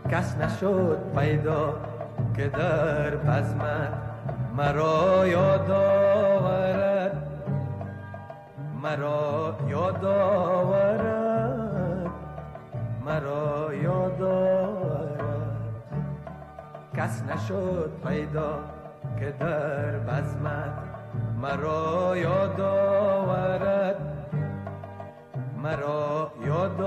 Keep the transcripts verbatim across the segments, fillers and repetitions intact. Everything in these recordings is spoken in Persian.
کس نشد پیدا که در بزمت مرا یاد آورد، مرا یاد آورد، مرا یاد آورد. کس نشد پیدا که در بزمت مرا یاد آورد، مرا یاد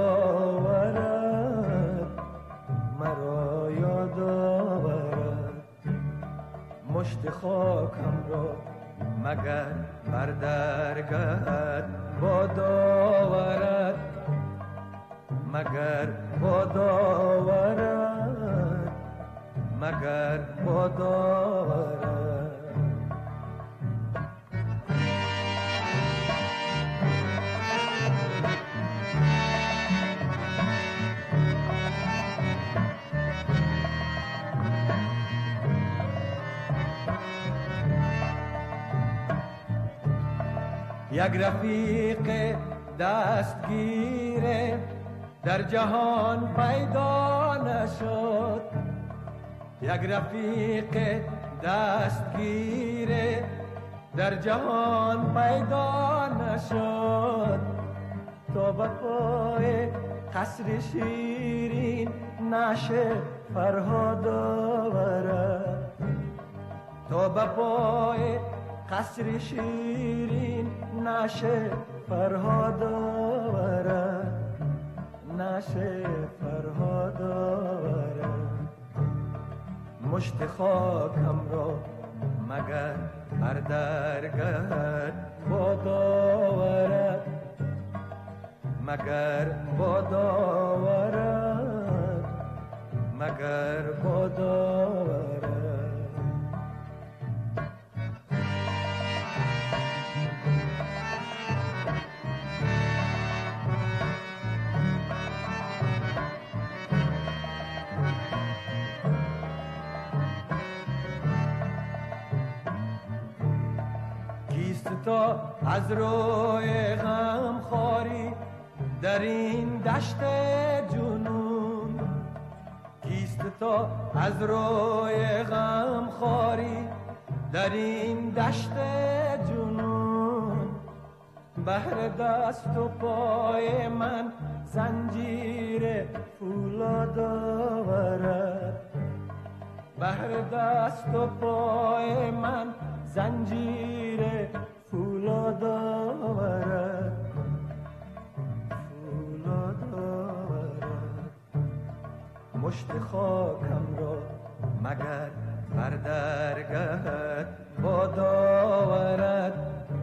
آورد، مرا یاد آورد. مشت خاکم را مگر بر درگهت باد آورد، مگر باد آورد، مگر باد آورد. یک رفیق دستگیره در جهان پیدا نشد، یک رفیق دستگیره در جهان پیدا نشد. تا به پای قصر شیرین نشه فرهاد آورد، تا به پای قصر شیرین نشه فرهاد آورد، نشه فرهاد آورد. مشت خاکم را مگر بر درگهت باد آورد، مگر باد آورد، مگر باد آورد. تا از روی غم خاری در این دشت جنون، کیست تا از روی غم خاری در این دشت جنون. بهر دست و پای من زنجیر فولاد آورد، بهر دست و پای من زنجیر فولاد آورد، فولاد آورد. مشت خاکم را مگر بر درگهت باد آورد،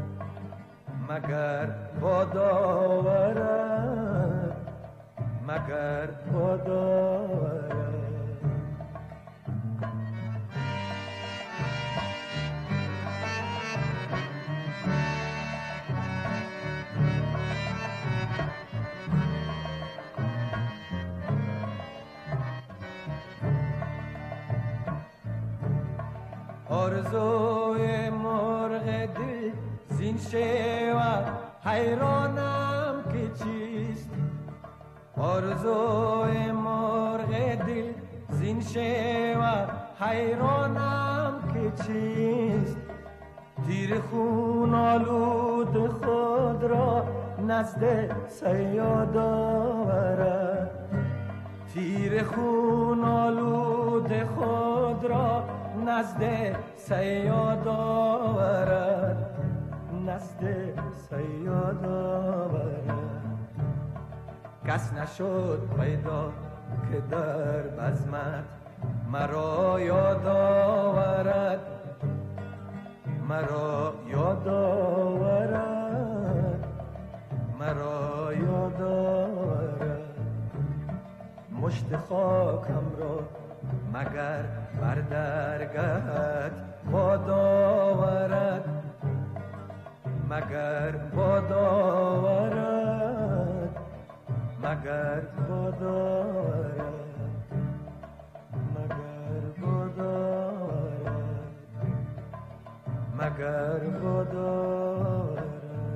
مگر باد آورد، مگر باد آورد. آرزوی مرغ دل زین شیوه حیرانم که چیست، آرزوی مرغ دل زین شیوه حیرانم که چیست. تیر خون آلود خود را نزد صیاد آورد، تیر خون آلود خود را نزد صیاد آورد، نزد صیاد آورد. کس نشد پیدا که در بزمت مرا یاد آورد، مرا یاد آورد، مرا یاد آورد. مشت خاکم را مگر بر درگهت باد آورد، مگر باد آورد، مگر باد آورد، مگر باد آورد، مگر باد آورد.